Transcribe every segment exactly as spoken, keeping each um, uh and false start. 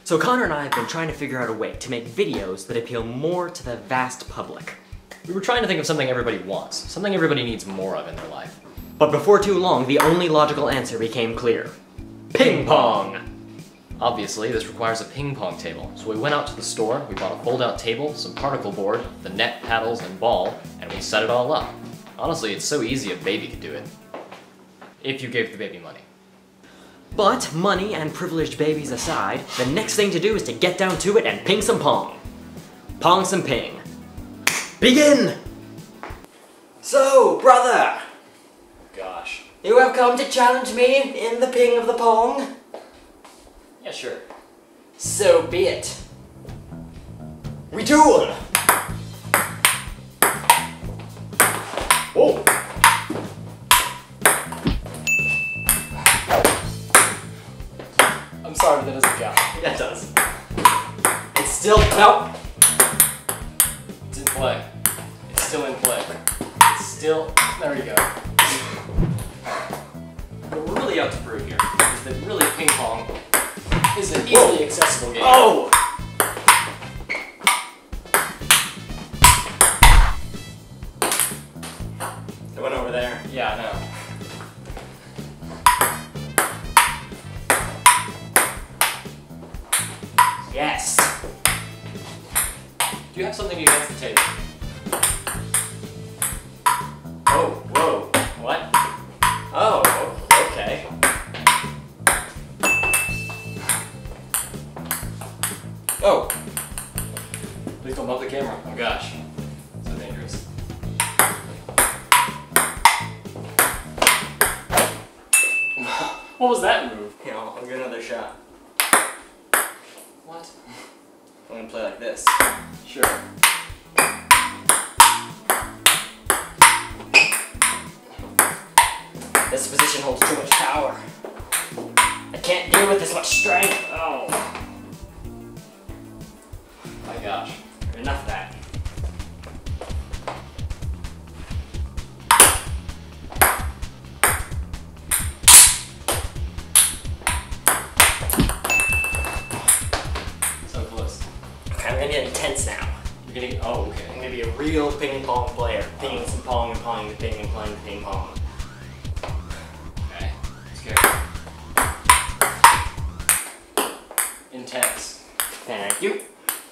So Connor and I have been trying to figure out a way to make videos that appeal more to the vast public. We were trying to think of something everybody wants, something everybody needs more of in their life. But before too long, the only logical answer became clear. Ping-pong! Obviously, this requires a ping-pong table, so we went out to the store, we bought a fold-out table, some particle board, the net, paddles, and ball, and we set it all up. Honestly, it's so easy a baby could do it. If you gave the baby money. But money and privileged babies aside, the next thing to do is to get down to it and ping some pong. Pong some ping. Begin! So, brother! Gosh. You have come to challenge me in the ping of the pong? Yeah, sure. So be it. We duel! Whoa! I'm sorry, but that doesn't count. That does. It's still no. It's in play. It's still in play. It's still... There we go. What we're really out to prove here is that really ping pong is an easily Whoa. accessible game. Oh! It went over there. Yeah, I know. Yes! Do you have something against the table? Oh, whoa. What? Oh, okay. Oh. Please don't bump the camera. Oh gosh. So dangerous. What was that move? You know, I'll get another shot. What? I'm gonna play like this. Sure. This position holds too much power. I can't deal with this much strength. Oh. My gosh. Enough of that. So close. Okay, I'm gonna get intense now. You're gonna get, oh, okay. I'm gonna be a real ping pong player. Pinging some pong and ponging the ping and playing the ping pong. Okay. Scary. Intense. Thank you.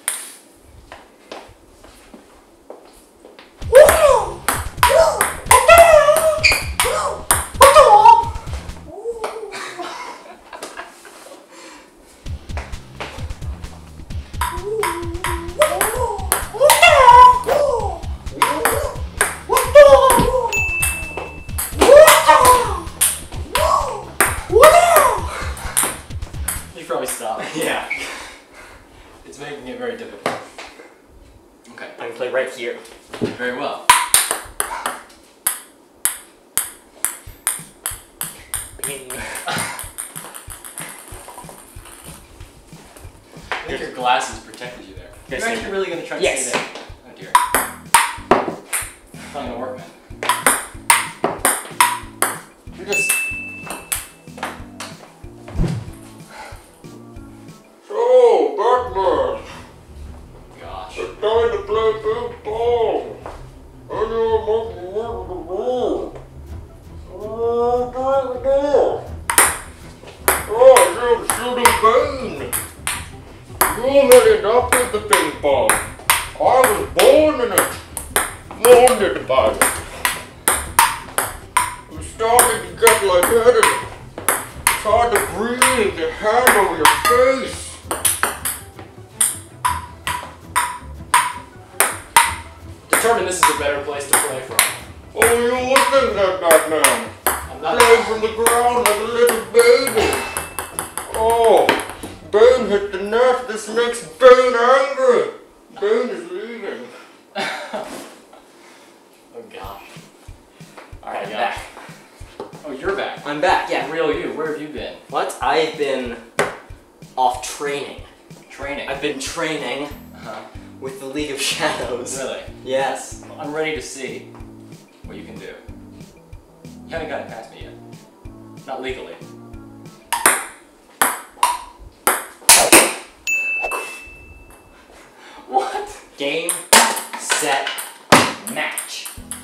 You probably stop. Yeah. It's making it very difficult. Okay. I can play right here. Very well. Ping. I think your glasses protected you there. Yes, You're actually really going to try to yes. stay there. Oh dear. It's not going to work, man. You're just... So, Batman, Gosh. it's time to play ping pong. And you're making me the ball. Oh, play the ball. Oh, you're shooting Bane. You made it up with the ping pong. I was born in it. Molded by it. I'm starting to get lightheaded. It's hard to breathe. The hand over your face. Determined this is a better place to play from. Oh, you looking at that now? I'm not... Playing from the ground like a little baby. Oh, Bane hit the net. This makes Bane angry. Bane is leaving. Oh gosh. Alright, I'm gosh. back. Oh, you're back. I'm back, yeah. Real you. Where have you been? What? I've been off training. Training. I've been training Uh-huh. with the League of Shadows. Really? Yes. I'm ready to see what you can do. You haven't gotten past me yet. Not legally. Game, set, match.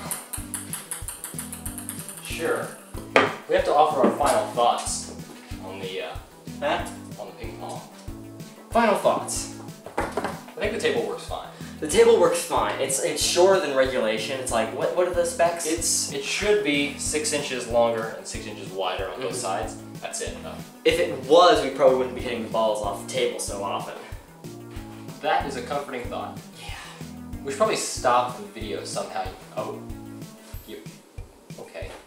Sure. We have to offer our final thoughts on the uh, Huh? on the ping pong. Final thoughts. I think the table works fine. The table works fine. It's it's shorter than regulation. It's like, what what are the specs? It's it should be six inches longer and six inches wider on both Mhm. sides. That's it. though. If it was, we probably wouldn't be hitting the balls off the table so often. That is a comforting thought. Yeah. We should probably stop the video somehow. Oh, you. Okay.